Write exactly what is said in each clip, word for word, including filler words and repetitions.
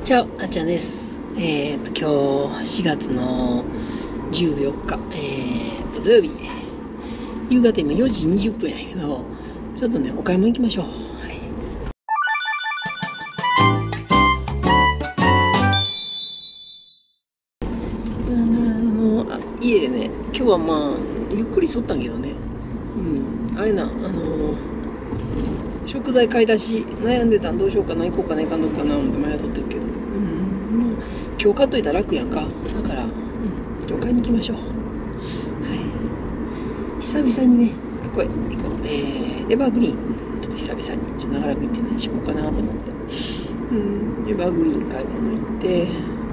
チャオ、あっちゃんです。えっ、と、今日しがつのじゅうよっか、えっ、と、土曜日、夕方今よじにじゅっぷんやけど、ちょっとね、お買い物行きましょう。はい。あの、あのあ家でね、今日はまあ、ゆっくりしとったんけどね、うん、あれな、あの食材買い出し悩んでたんどうしようかな、行こうかな、行かんどくかな、思って迷っとってんけど、うん、まあ、今日買っといたら楽やんか。だから、うん、今日買いに行きましょう。はい。久々にね、あ、これ、行こう。えー、エバーグリーン、ちょっと久々に、ちょっと長らく行ってね、しこうかなと思って。うん、エバーグリーン買い物行って、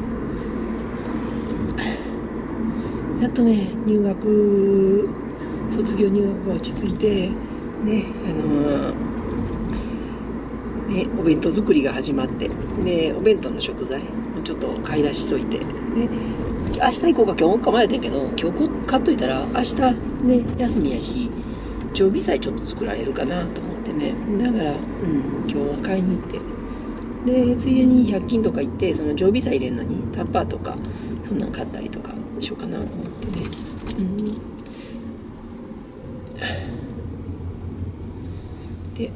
やっとね、入学、卒業入学が落ち着いて、ね、あのー、ね、お弁当作りが始まって、でお弁当の食材もちょっと買い出しといて、で明日行こうか今日構えてんけど、今日買っといたら明日ね休みやし常備菜ちょっと作られるかなと思ってね、だから、うん、今日は買いに行って、でついでにひゃく均とか行ってその常備菜入れるのにタッパーとかそんなん買ったりとかしようかなと思ってね、うん、で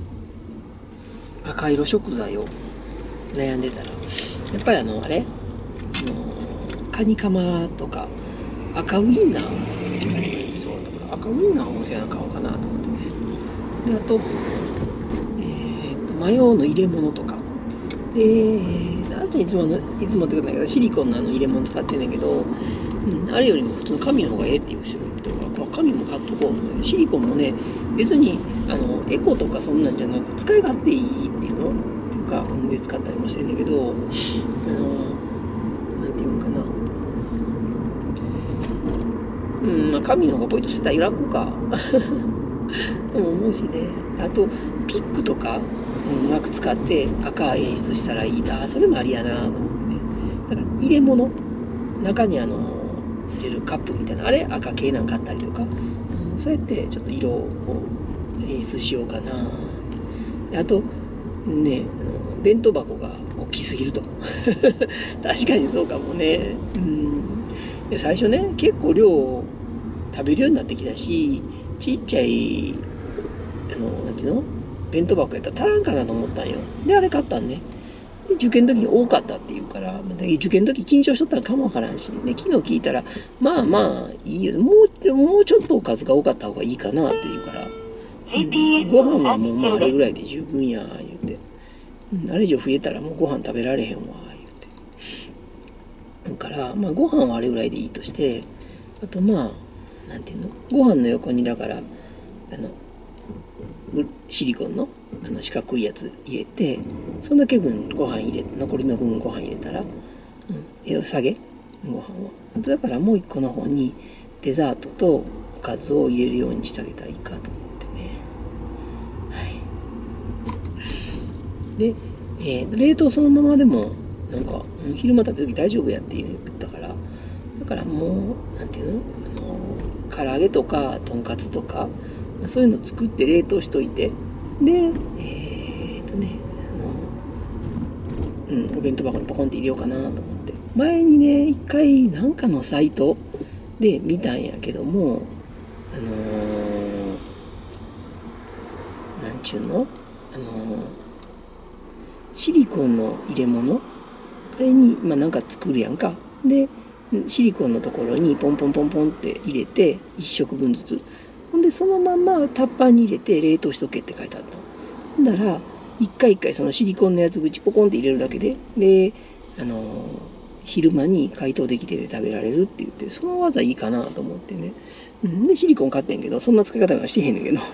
赤色食材を悩んでたらやっぱりあのあれあのカニカマとか赤ウインナーって書いてくれてそうだったから赤ウインナーをお世話買おうかなと思ってね、であとえー、っとマヨの入れ物とかであといつものいつもってことだけどシリコンのあの入れ物使ってんねんけど、うん、あれよりも普通の紙の方がええっていう人がいてるから紙も買っとこう。シリコンもね別にあのエコとかそんなんじゃなく使い勝手いいっていうのっていうかで使ったりもしてんだけど、あのなんていうのかな、うんまあ紙の方がポイントしてたら楽かとも思うしね。あとピックとか、うん、うまく使って赤演出したらいいな、それもありやなと思ってね。だから入れ物中にあの入れるカップみたいなあれ赤系なん買ったりとか、うん、そうやってちょっと色を演出しようかな。であとねあの弁当箱が大きすぎると確かにそうかもね、うん、で最初ね結構量を食べるようになってきたし、ちっちゃいあのなんていうの弁当箱やったら足らんかなと思ったんよ。であれ買ったんね。で受験の時に多かったっていうから、受験の時緊張しとったんかもわからんし、で昨日聞いたらまあまあいいよ、もうもうちょっとおかずが多かった方がいいかなって言うから、うん、ご飯はもうまああれぐらいで十分や言うて、うん、あれ以上増えたらもうご飯食べられへんわ言うてだから、まあ、ご飯はあれぐらいでいいとして、あとまあなんていうのご飯の横にだからあのシリコンのあの四角いやつ入れて、そんだけ分ご飯入れ残りの分ご飯入れたら、うん、え下げご飯はあとだからもう一個の方にデザートとおかずを入れるようにしてあげたらいいかと思ってね。はいで、えー、冷凍そのままでもなんか昼間食べる時大丈夫やって言ったから、だからもうなんていうのあの唐揚げとかとんかつとかそういうの作って冷凍しといて、でえー、っとねあの、うん、お弁当箱にポコンって入れようかなと思って、前にね一回なんかのサイトで見たんやけども、あのー、なんちゅうの、あのー、シリコンの入れ物あれに、まあ、なんか作るやんか。でシリコンのところにポンポンポンポンって入れていっ食分ずつ、ほんでそのまんまタッパーに入れて冷凍しとけって書いてあった。ほんだら一回一回そのシリコンのやつ口ポコンって入れるだけで、であのー、昼間に解凍できて食べられるって言って、その技いいかなと思ってね、うん、でシリコン買ってんけどそんな使い方はしてへんねんけど、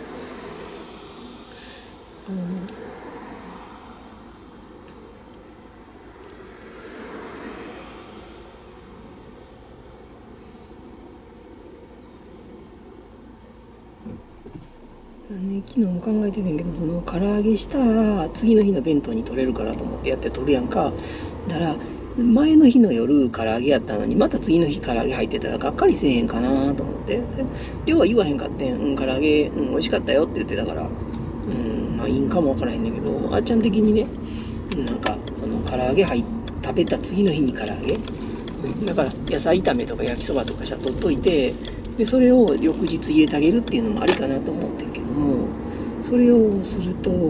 ね、昨日も考えててんけど、その唐揚げしたら次の日の弁当に取れるからと思ってやって取るやんか。だから前の日の夜唐揚げやったのにまた次の日唐揚げ入ってたらがっかりせえへんかなと思って、量は言わへんかってん、うん、唐揚げ、うん、美味しかったよって言ってたから、うん、まあいいんかもわからへんねんけど、あっちゃん的にねなんかその唐唐揚げ入っ食べた次の日に唐揚げ、だから野菜炒めとか焼きそばとかしたら取っといて、でそれを翌日入れてあげるっていうのもありかなと思ってんけども、それをすると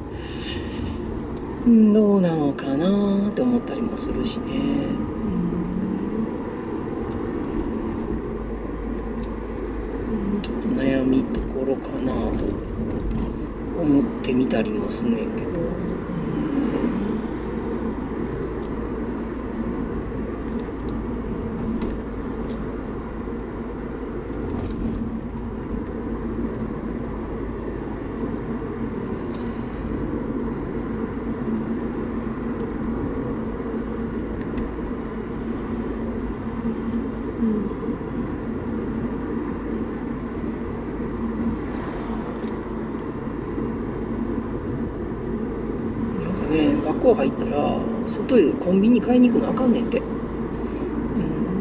んどうなのかなって思ったりもするしね。うん、ちょっと悩みどころかなと思ってみたりもすんねんけど。学校入ったら外へコンビニ買いに行くのあかんねんて、うん、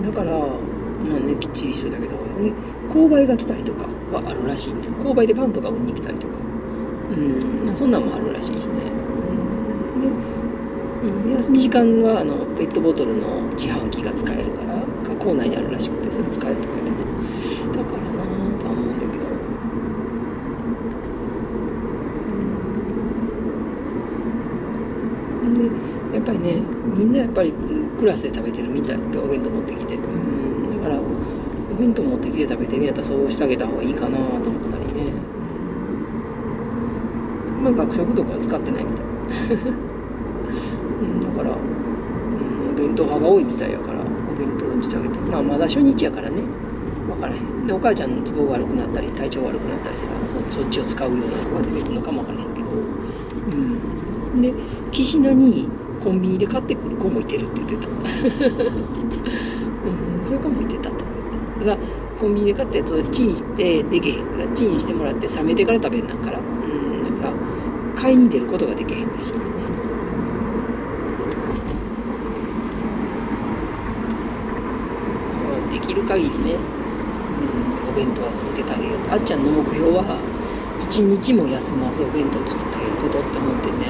だからまあねきっちりしといたけどね、購買が来たりとかはあるらしいね。購買でパンとか売りに来たりとか、うんまあ、そんなんもあるらしいしね、うん、で、うん、休み時間はあのペットボトルの自販機が使えるから校内にあるらしくて、それ使えるとか言ってた。だからなぁとは思うんだけど、でやっぱりね、みんなやっぱりクラスで食べてるみたいってお弁当持ってきて、うんだからお弁当持ってきて食べてるんやったらそうしてあげた方がいいかなと思ったりね、うん、まあ学食とかは使ってないみたい、うん、だから、うん、お弁当派が多いみたいやからお弁当にしてあげて、まあまだ初日やからね分からへん。でお母ちゃんの都合が悪くなったり体調悪くなったりしたら そ, そっちを使うような子が出てくるのかも分からへんけど、うん、で岸名にコンビニで買ってくる子もいてるって言ってた、うん、そういう子もいてたと思って。ただコンビニで買ったやつをチンしてでけへんから、チンしてもらって冷めてから食べんなんから、うん、だから買いに出ることができへんらしいね。できる限りね、うん、お弁当は続けてあげようと。あっちゃんの目標は一日も休まずお弁当を作ってあげることって思ってんね、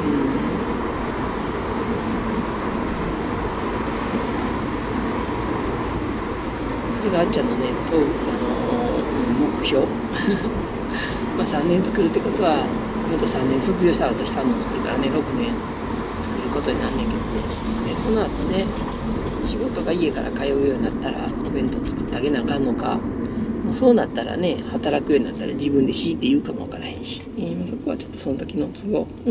うん、それがあっちゃんのねとあの目標まあさんねん作るってことはまたさんねん卒業した後光の作るからね、ろくねん作ることになんねんけどね。でその後ね仕事が家から通うようになったらお弁当作ってあげなあかんのか、もうそうなったらね働くようになったら自分でしいって言うかもわからへんし、えー、そこはちょっとその時の都合、うん、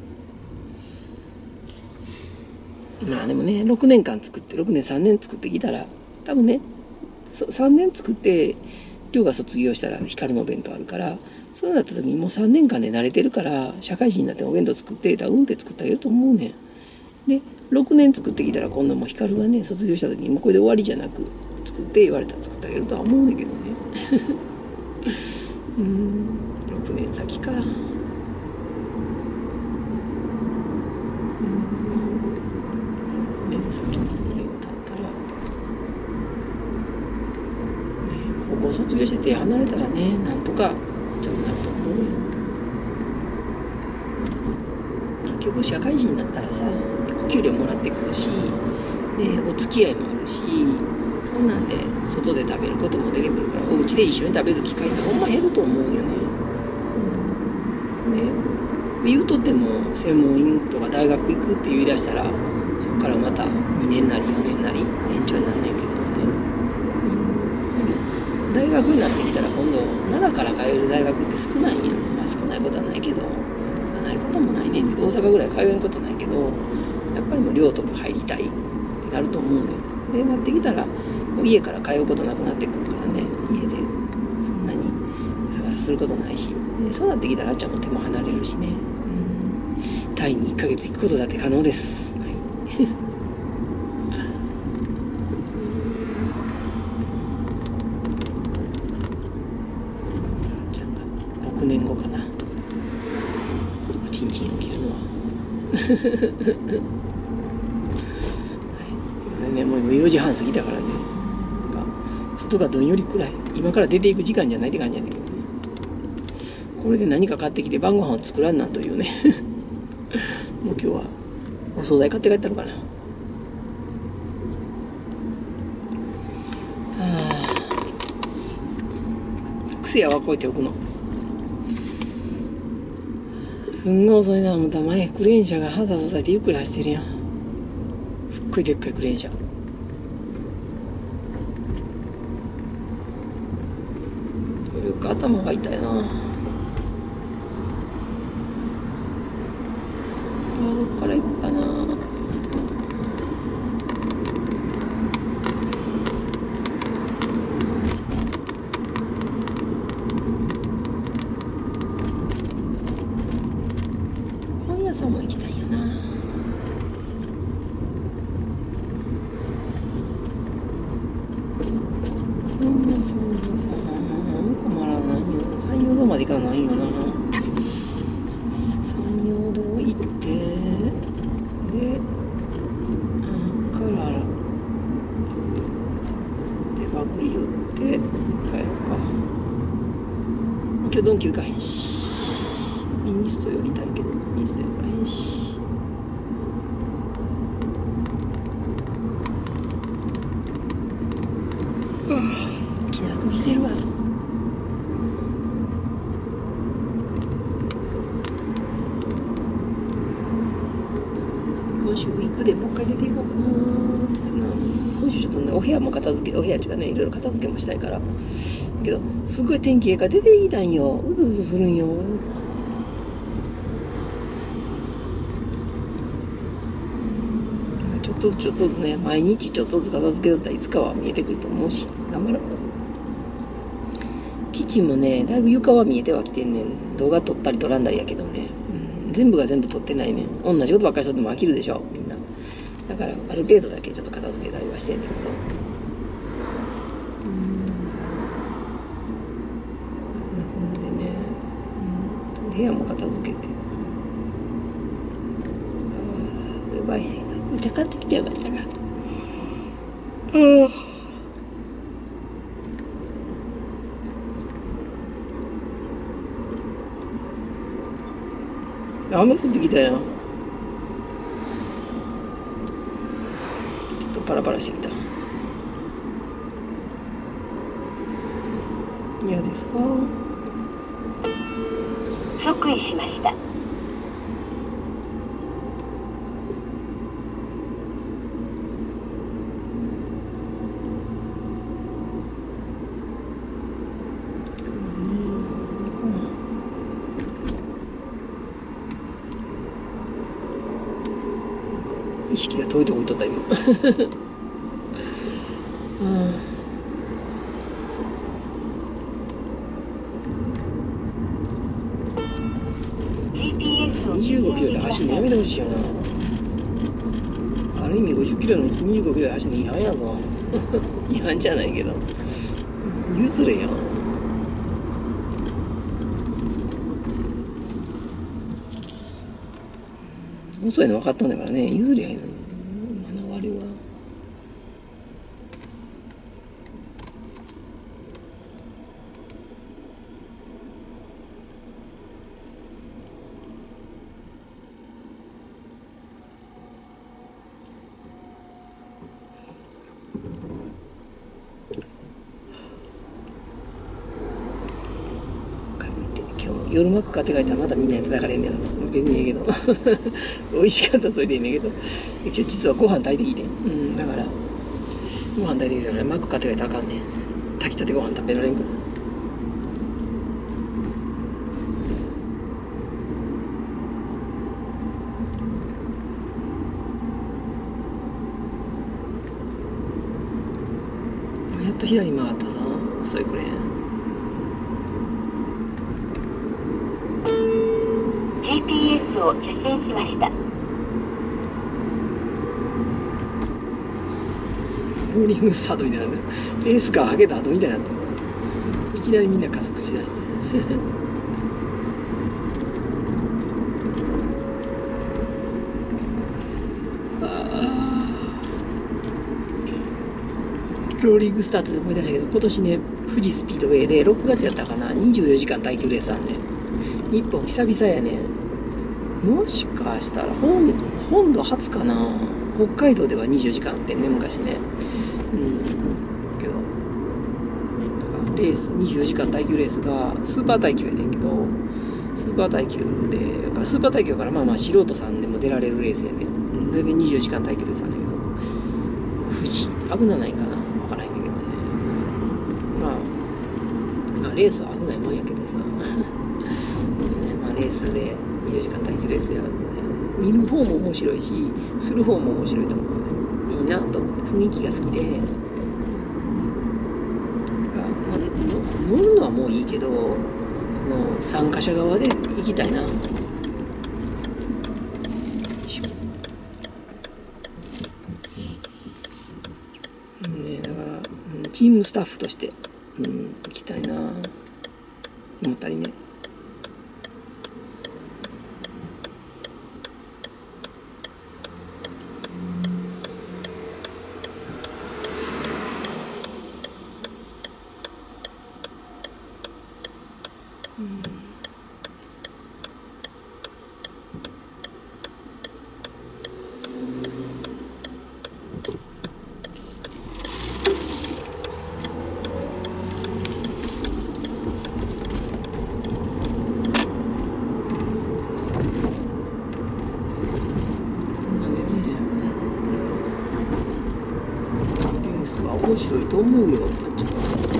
まあでもねろくねんかん作ってろくねんさんねん作ってきたら多分ねさんねん作って寮が卒業したら光のお弁当あるから、そうなった時にもうさんねんかんで慣れてるから社会人になってお弁当作ってたらうんって作ってあげると思うねん。でろくねん作ってきたら今度も光がね卒業した時にもうこれで終わりじゃなく作って言われたら作ってあげるとは思うんだけどねうんろくねん先か、うん、ろくねん先ろくねん経ったら、ね、高校卒業して手離れたらねなんとかちゃんとなると思うよ。結局社会人になったらさお給料もらってくるし、でお付き合いもあるし、そんなんで外で食べることも出てくるから、お家で一緒に食べる機会ってほんま減ると思うよね。で言うとっても専門院とか大学行くって言い出したらそこからまたにねんなりよねんなり延長になんねんけどね、うん、でも大学になってきたら今度奈良から通える大学って少ないんや、まあ、少ないことはないけどないこともないねんけど、大阪ぐらい通えんことないけどやっぱりもう寮とか入りたいってなると思うねん。でなってきたらもう家から通うことなくなってくるからね、家でそんなに探さすることないし、そうなってきたらあっちゃんも手も離れるしね、うん、タイにいっかげつ行くことだって可能です、はい、あっちゃんがろくねんごかなおちんちん起きるのはね、もうよじはん過ぎたからね、外がどんより暗い、今から出ていく時間じゃないって感じやねんけどね。これで何か買ってきて晩ご飯を作らんなんというねもう今日はお惣菜買って帰ったのかな。癖やわ、こうやっておくの。うんが遅いな。また前クレーン車が肌支えてゆっくり走ってるやん。すっごいでっかいクレーン車。頭が痛いな。あ、どっから行こうかな。本屋さんも行きたいよな。本屋さんもさ、困らないよな。山陽道まで行かないよな。山陽道行ってで、あっからでバグリ寄って帰ろうか。今日ドンキ行かへんし、ミニスト寄りたいけどミニスト寄らへんし。気楽にしてるわ。今週行くでもう一回出ていこうかなって言ってな。今週ちょっとね、お部屋も片付け、お部屋違うね、いろいろ片付けもしたいから。けどすごい天気ええから出てきたんよ。うずうずするんよ。ちょっとずつちょっとずつね、毎日ちょっとずつ片付けだったらいつかは見えてくると思うし、頑張ろう。キッチンもね、だいぶ床は見えてはきてんねん。動画撮ったり撮らんだりやけどね、うん、全部が全部撮ってないねん。同じことばっかりしとっても飽きるでしょ、みんな。だからある程度だけちょっと片付けたりはしてんねんけど、うん、そんなこんなでね、うん、部屋も片付けて、ああ、うまいね。お茶買ってきちゃうかったな。うん。雨降ってきたやん。ちょっとパラパラしてきた。嫌ですわ。 即位しました。 意識が遠いとこ行っとった今。にじゅうごキロで走るのやめてほしいよな。ある意味ごじゅっキロのうちにじゅうごキロで走るの違反やぞ。違反じゃないけど譲れよ。遅いの分かったんだからね、譲りゃいいのに。まだ終わるわ。夜マック買って帰ったらまたみんなに叩かれんねやろ。別にええけど美味しかったらそれでいいねんけど、一応実はご飯炊いてきて、うん、だからご飯炊いてきたらマック買って帰ったらあかんねん。炊きたてご飯食べられんくな。やっと左回ったさ、遅いくれん。 ジーピーエス を出演しました。 ローリングスタートみたいなね、レースカー上げた後みたいになってる。いきなりみんな加速しだしてローリングスタートで思い出したけど、今年ね、富士スピードウェイでろくがつやったかな、にじゅうよじかん耐久レースあんねん。日本久々やねん。もしかしたら香本土初かな。北海道ではにじゅうよじかんあってんね、昔ね。うんけどレースにじゅうよじかん耐久レースがスーパー耐久やねんけど、スーパー耐久でスーパー耐久からまあまあ素人さんでも出られるレースやねん。それでにじゅうよじかん耐久レースなんだけど、富士危なないんかな、分からへんだけどね。まあ、まあレースは危ないもんやけどさ、ね、まあレースでにじゅうよじかん耐久レースやるのね、見る方も面白いしする方も面白いと思うね。いいなと思って、雰囲気が好きで、あ、まあ、乗るのはもういいけど、その参加者側で行きたいな。ね、だからチームスタッフとして、うん、行きたいな思ったりね。面白いと思うよ、あっちゃん。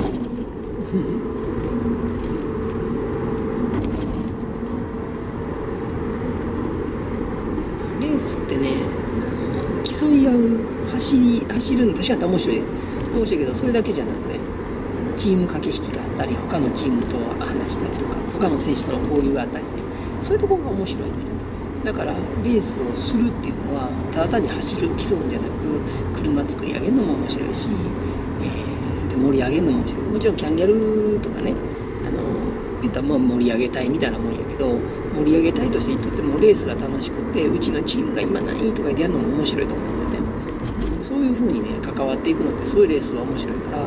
レースってね、競い合う走り走るの確かに面白い面白いけど、それだけじゃなくね、チーム駆け引きがあったり、他のチームと話したりとか、他の選手との交流があったりね、そういうところが面白いね。だからレースをするっていうのはただ単に走る競うんじゃなく、車作り上げるのも面白いし、えー、そうやって盛り上げるのも面白い。もちろんキャンギャルとかね、あの言ったらまあ盛り上げたいみたいなもんやけど、盛り上げたいとして言っとってもレースが楽しくて、うちのチームが今ないとか言ってやるのも面白いと思うんだよね。そういう風にね関わっていくのって、そういうレースは面白いから、うん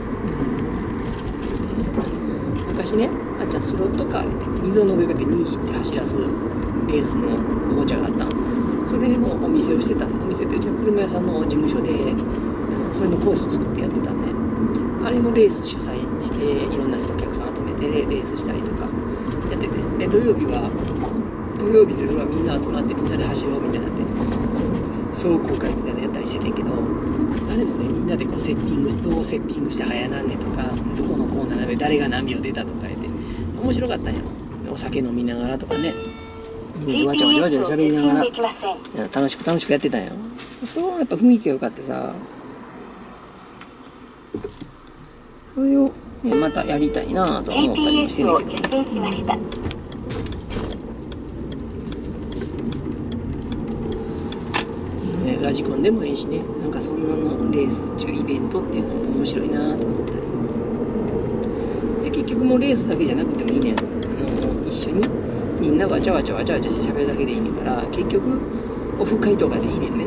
ね、昔ね、あっちゃんスロットカーって溝の上で握って走らすレースのおもちゃがあったん。それのお店をしてたの。お店ってうちの車屋さんの事務所で、あのそれのコース作ってやってたんで、あれのレース主催していろんな人お客さん集めてレースしたりとかやってて、で土曜日は土曜日の夜はみんな集まってみんなで走ろうみたいになって、壮行会みたいなのやったりしててんけど、あれもね、みんなでこうセッティング、どうセッティングして早なんねんとか、どこのコーナーで誰が何秒出たとか言って面白かったんよ。お酒飲みながらとかね、みんなでわちゃわちゃわちゃ喋りながら楽しく楽しくやってたんよ。それはやっぱ雰囲気が良かってさ、それを、ね、またやりたいなと思ったりもしてるけど、ね、ラジコンでもいいしね、なんかそんなのレースっていうイベントっていうのも面白いなと思ったり。で結局もうレースだけじゃなくてもいいねん。あの一緒にみんなわちゃわちゃわちゃわちゃして喋るだけでいいねんから、結局オフ会とかでいいねんね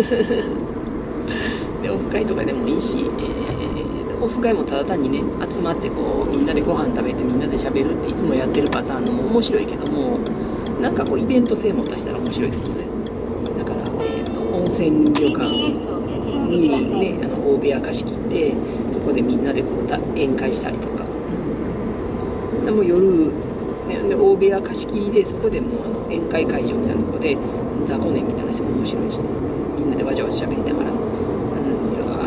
でオフ会とかでもいいし、えー、オフ会もただ単にね集まってこうみんなでご飯食べてみんなで喋るっていつもやってるパターンのも面白いけども、なんかこうイベント性も足したら面白いと思うね。だから、えー、と温泉旅館にね、あの大部屋貸し切ってそこでみんなでこう宴会したりとか、うん、でも夜ね、で大部屋貸し切りでそこでもうあの宴会会場みたいなところで雑魚寝みたいなしても面白いしね、みんなでわちゃわちゃ喋りながら、うん、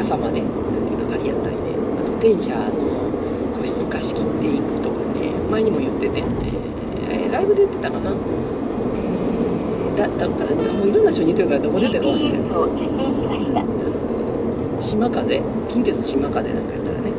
朝までなんていうのありやったりね。あと電車の個室貸し切っていくとかね、前にも言ってて、えー、ライブで言ってたかな、えー、だだからもういろんな人に言ってるからどこで言ってるか忘れたけど、島風近鉄島風なんかやったらね、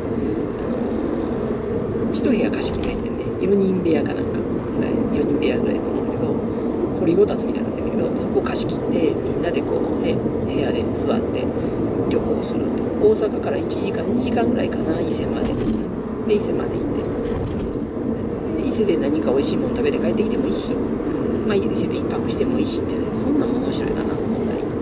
あの一部屋貸し切り入ってね、よにん部屋かなんかぐらい、よにん部屋ぐらいだと思うんだけど、掘りごたつみたいになってるんだけど、そこ貸し切ってみんなでこうね部屋で座って旅行するって、大阪からいちじかんにじかんぐらいかな、伊勢までで伊勢まで行って、伊勢で何か美味しいもの食べて帰ってきてもいいし、まあ伊勢で一泊してもいいしってね、そんなんも面白いかなと思ったり。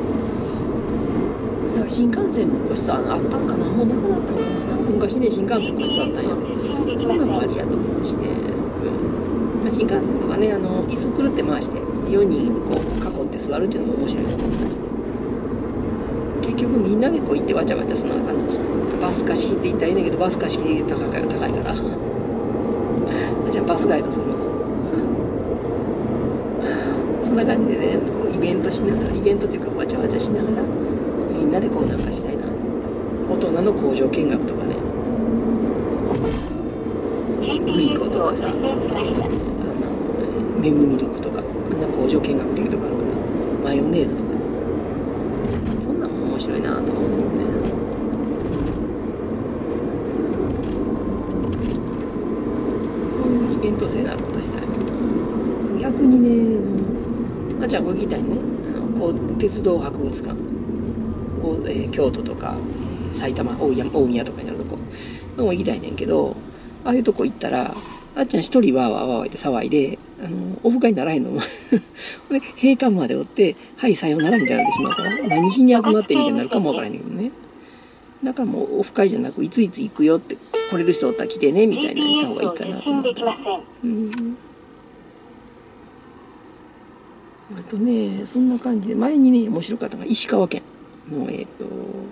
だから新幹線も個室あったんかな、もうなくなったんかな、なんか昔ね新幹線個室あったんや。そんなもありやと思うしね、うんまあ、新幹線とかね、あの椅子くるって回してよにんこう囲って座るっていうのも面白いなと思ったしね。結局みんなでこう行ってわちゃわちゃするのが楽しい。バス貸し切って行ったらいいんだけど、バス貸し切り高いから高いからじゃあバスガイドするわそんな感じでね、こうイベントしながら、イベントっていうかわちゃわちゃしながらみんなでこうなんかしたいな。大人の工場見学とかね、グリコとかさ、あんな、えー、メグミルクとか、あんな工場見学っていうとこあるから、マヨネーズとかね、そんなんも面白いなと思うよね。そういうイベント性のあることしたいな。逆にね、あちゃんこ行きたいね、あのこう鉄道博物館、こう、えー、京都とか、えー、埼玉大宮、大宮とかにあるとこも行きたいねんけど、ああいうとこ行ったらあっちゃん一人わーわーわーわーって騒いで、あのオフ会にならへんので閉館までおって「はいさようなら」みたいになってしまうから、何しに集まってみたいになるかもわからへんけどね。だからもうオフ会じゃなく、いついつ行くよって、来れる人おったら来てねみたいなにした方がいいかなと思った。うん、あとね、そんな感じで前にね面白かったのが石川県のえっ、ー、と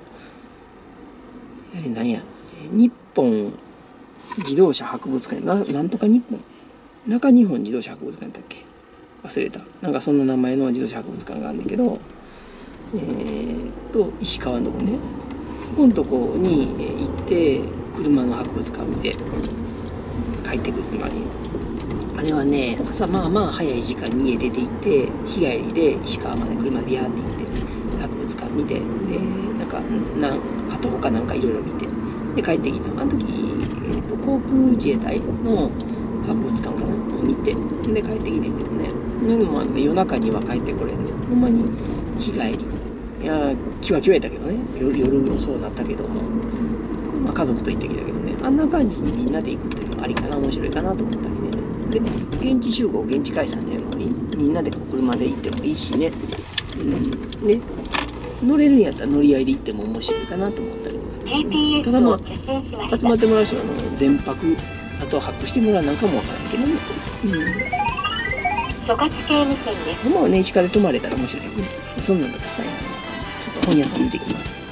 あれなんや、日本自動車博物館、ななんとか日本中日本自動車博物館だっけ、忘れた、なんかそんな名前の自動車博物館があるんだけど、えー、と石川のとこね、ここのとこに行って車の博物館見て帰ってくるってのもあり、あれはね、朝まあまあ早い時間に家出て行って日帰りで石川まで車でビャーって行って博物館見て、でなんかなんあと他なんかいろいろ見てで帰ってきた。あの時、えー、と航空自衛隊の博物館かなを見てで帰ってきてんけどね、でも夜中には帰ってこれんね、ほんまに日帰り、いやキワキワやったけどね、夜夜そうなったけども、まあ、家族と行ってきたけどね、あんな感じにみんなで行くっていうのもありかな、面白いかなと思ったりね。で現地集合現地解散っていうのもいい、みんなでこう車で行ってもいいしね、うん、ね乗れるんやったら乗り合いで行っても面白いかなと思ったりもする。ただまあ集まってもらう人はあの全泊あと泊してもらうなんかもわからんけどね、 うん、所轄系無線です。 まあね、石川で泊まれたら面白いよね。そんなんとかしたいな。ちょっと本屋さん見てきます。